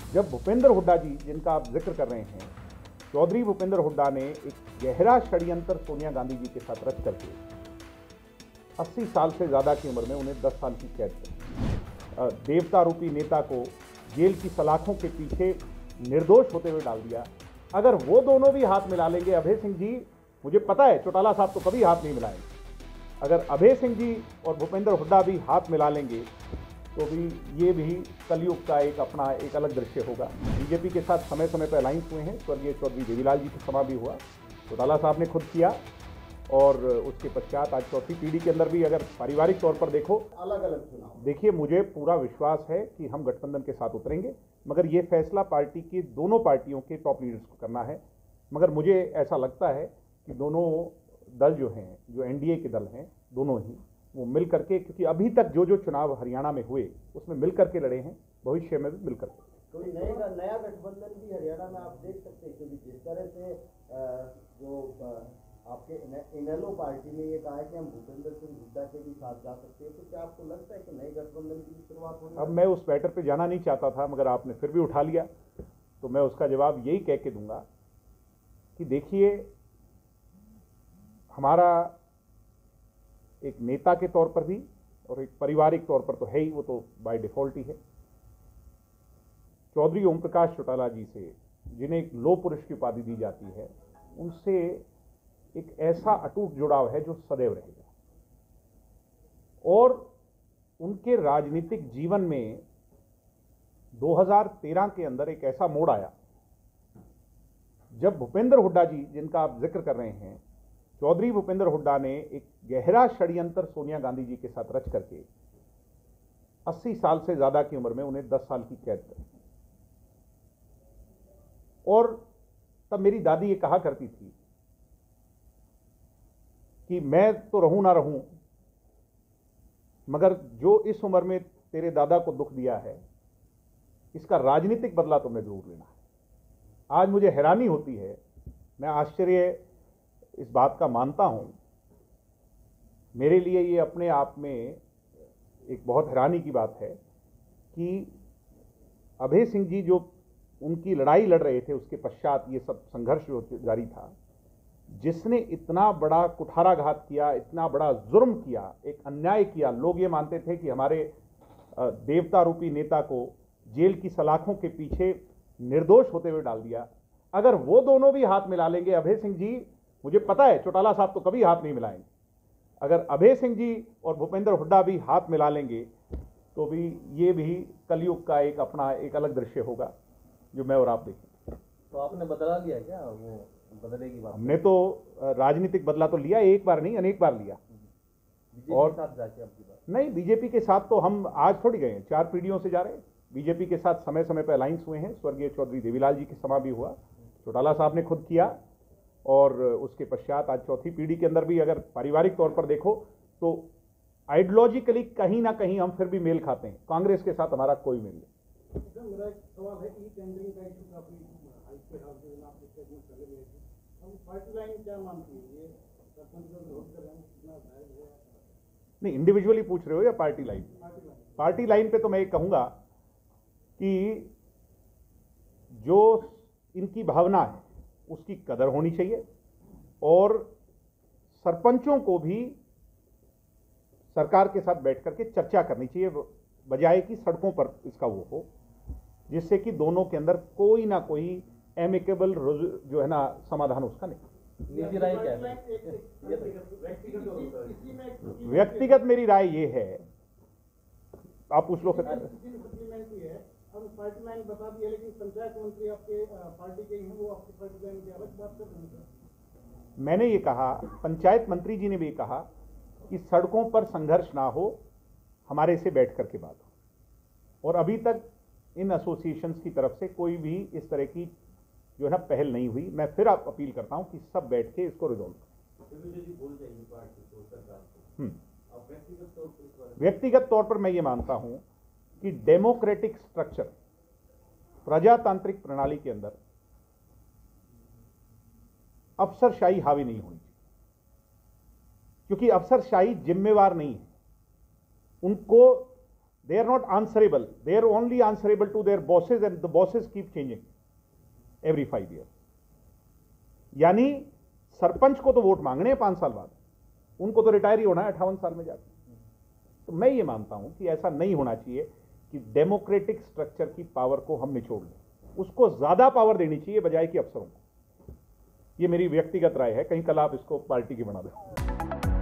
जब भूपेंद्र हुड्डा जी, जिनका आप जिक्र कर रहे हैं, चौधरी भूपेंद्र हुड्डा ने एक गहरा षड्यंत्र सोनिया गांधी जी के साथ रच करके 80 साल से ज़्यादा की उम्र में उन्हें 10 साल की कैद कर देवता रूपी नेता को जेल की सलाखों के पीछे निर्दोष होते हुए डाल दिया। अगर वो दोनों भी हाथ मिला लेंगे, अभय सिंह जी, मुझे पता है चौटाला साहब तो कभी हाथ नहीं मिलाएंगे, अगर अभय सिंह जी और भूपेंद्र हुड्डा भी हाथ मिला लेंगे तो भी ये भी कलयुग का एक अलग दृश्य होगा। बीजेपी के साथ समय समय पर अलायंस हुए हैं, स्वर्गीय चौधरी देवीलाल जी के समा भी हुआ, चौटाला साहब ने खुद किया, और उसके पश्चात आज चौथी पीढ़ी के अंदर भी अगर पारिवारिक तौर पर देखो, अलग अलग चुनाव। देखिए, मुझे पूरा विश्वास है कि हम गठबंधन के साथ उतरेंगे, मगर ये फैसला पार्टी की दोनों पार्टियों के टॉप लीडर्स को करना है। मगर मुझे ऐसा लगता है कि दोनों दल जो हैं, जो एनडीए के दल हैं, दोनों ही वो मिल करके, क्योंकि अभी तक जो चुनाव हरियाणा में हुए उसमें मिल करके लड़े हैं, भविष्य में भी मिल करके। कोई नया गठबंधन भी हरियाणा में आप देख सकते हैं, क्योंकि जिस तरह से जो आपके इनेलो पार्टी ने ये कहा है कि हम भूपेंद्र सिंह हुड्डा के भी साथ जा सकते हैं, तो क्या आपको लगता है कि नए गठबंधन की भी शुरुआत होगी? अब मैं उस मैटर पे जाना नहीं चाहता था, मगर आपने फिर भी उठा लिया, तो मैं उसका जवाब यही कह के दूंगा कि देखिए, हमारा एक नेता के तौर पर भी और एक पारिवारिक तौर पर तो है ही, वो तो बाय डिफॉल्ट ही है। चौधरी ओम प्रकाश चौटाला जी से, जिन्हें एक लोह पुरुष की उपाधि दी जाती है, उनसे एक ऐसा अटूट जुड़ाव है जो सदैव रहेगा। और उनके राजनीतिक जीवन में 2013 के अंदर एक ऐसा मोड़ आया जब भूपेंद्र हुड्डा जी, जिनका आप जिक्र कर रहे हैं, चौधरी भूपेंद्र हुड्डा ने एक गहरा षड्यंत्र सोनिया गांधी जी के साथ रच करके 80 साल से ज्यादा की उम्र में उन्हें 10 साल की कैद कर। और तब मेरी दादी ये कहा करती थी कि मैं तो रहूं ना रहूं, मगर जो इस उम्र में तेरे दादा को दुख दिया है, इसका राजनीतिक बदला तुमने जरूर लेना है। आज मुझे हैरानी होती है, मैं आश्चर्य इस बात का मानता हूं, मेरे लिए ये अपने आप में एक बहुत हैरानी की बात है कि अभय सिंह जी जो उनकी लड़ाई लड़ रहे थे, उसके पश्चात ये सब संघर्ष जो जारी था, जिसने इतना बड़ा कुठाराघात किया, इतना बड़ा जुर्म किया, एक अन्याय किया। लोग ये मानते थे कि हमारे देवता रूपी नेता को जेल की सलाखों के पीछे निर्दोष होते हुए डाल दिया। अगर वो दोनों भी हाथ मिला लेंगे, अभय सिंह जी, मुझे पता है चौटाला साहब तो कभी हाथ नहीं मिलाएंगे, अगर अभय सिंह जी और भूपेंद्र हुड्डा भी हाथ मिला लेंगे तो भी ये भी कलयुग का एक अलग दृश्य होगा, जो मैं और आप देखें। तो आपने बदला लिया क्या? वो बदले की बात हमने तो राजनीतिक बदला तो लिया, एक बार नहीं अनेक बार लिया। और साथ जाके आपकी बात नहीं, बीजेपी के साथ तो हम आज थोड़ी गए हैं, 4 पीढ़ियों से जा रहे हैं। बीजेपी के साथ समय समय पर अलायंस हुए हैं, स्वर्गीय चौधरी देवीलाल जी के समा भी हुआ, चौटाला साहब ने खुद किया, और उसके पश्चात आज चौथी पीढ़ी के अंदर भी अगर पारिवारिक तौर पर देखो तो आइडियोलॉजिकली कहीं ना कहीं हम फिर भी मेल खाते हैं। कांग्रेस के साथ हमारा कोई मेल नहीं। मेरा एक सवाल है कि टेंडरिंग का इशू काफी हाई पे हाल से आपने स्टेटमेंट चले गए थे, हम पार्टी लाइन क्या मानती है? ये सरपंच का विरोध कर रहे हैं, कितना जायज है? नहीं, इंडिविजुअली पूछ रहे हो या पार्टी लाइन? पार्टी लाइन पे तो मैं ये कहूंगा कि जो इनकी भावना है उसकी कदर होनी चाहिए, और सरपंचों को भी सरकार के साथ बैठ करके चर्चा करनी चाहिए, बजाय कि सड़कों पर इसका वो हो, जिससे कि दोनों के अंदर कोई ना कोई एमिकेबल जो है ना समाधान उसका निकले। निजी राय क्या है? व्यक्तिगत मेरी राय ये है, आप पूछ लो। हम पार्टी लाइन बता दी है, लेकिन पंचायत मंत्री आपके पार्टी के हैं, वो आपकी पार्टी लाइन की अलग बात कर रहे हैं। मैंने ये कहा, पंचायत मंत्री जी ने भी कहा कि सड़कों पर संघर्ष ना हो, हमारे से बैठ करके बात हो, और अभी तक इन एसोसिएशंस की तरफ से कोई भी इस तरह की जो है ना पहल नहीं हुई। मैं फिर आप अपील करता हूं कि सब बैठ के इसको रिजॉल्व करें। व्यक्तिगत तौर पर मैं ये मानता हूं कि डेमोक्रेटिक स्ट्रक्चर, प्रजातांत्रिक प्रणाली के अंदर अफसरशाही हावी नहीं होनी चाहिए, क्योंकि अफसरशाही जिम्मेवार नहीं है। उनको they are not answerable. They are only answerable to their bosses, and the bosses keep changing every 5 years. यानी सरपंच को तो वोट मांगने हैं 5 साल बाद, उनको तो रिटायर ही होना है 58 साल में जाकर। तो मैं ये मानता हूं कि ऐसा नहीं होना चाहिए कि डेमोक्रेटिक स्ट्रक्चर की पावर को हम निचोड़ लें, उसको ज्यादा पावर देनी चाहिए बजाय कि अफसरों को। ये मेरी व्यक्तिगत राय है, कहीं कल आप इसको पार्टी की बना दें।